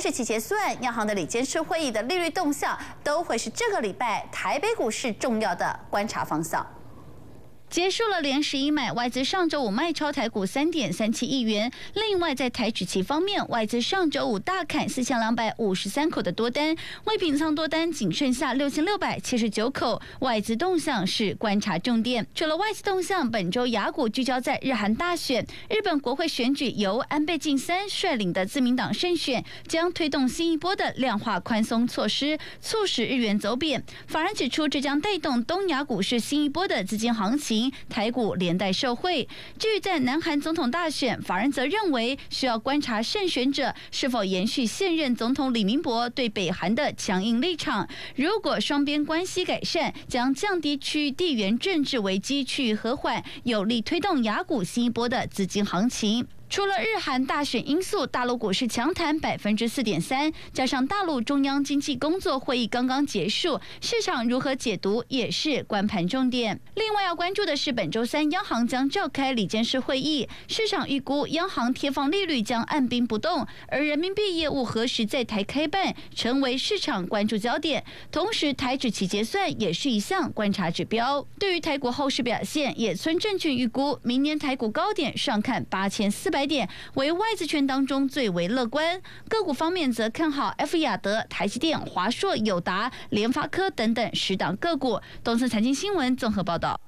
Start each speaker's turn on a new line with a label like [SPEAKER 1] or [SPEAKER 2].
[SPEAKER 1] 指期结算，央行的理监事会议的利率动向都会是这个礼拜台北股市重要的观察方向。
[SPEAKER 2] 结束了连11买，外资上周五卖超台股3.37亿元。另外，在台指期方面，外资上周五大砍4253口的多单，未平仓多单仅剩下6679口。外资动向是观察重点。除了外资动向，本周雅股聚焦在日韩大选，日本国会选举由安倍晋三率领的自民党胜选，将推动新一波的量化宽松措施，促使日元走贬。法人指出，这将带动东亚股市新一波的资金行情。台股连带受惠。至于在南韩总统大选，法人则认为需要观察胜选者是否延续现任总统李明博对北韩的强硬立场。如果双边关系改善，将降低区域地缘政治危机趋于和缓，有力推动亚股新一波的资金行情。除了日韩大选因素，大陆股市强弹4.3%，加上大陆中央经济工作会议刚刚结束，市场如何解读也是观盘重点。另外要关注的是，本周三央行将召开理监事会议，市场预估央行贴放利率将按兵不动，而人民币业务何时在台开办，成为市场关注焦点。同时，台指期结算也是一项观察指标。对于台股后市表现，野村证券预估明年台股高点上看8400点，为外资圈当中最为乐观。个股方面则看好 F 亚德、台积电、华硕、友达、联发科等等10档个股。东森财经新闻综合报道。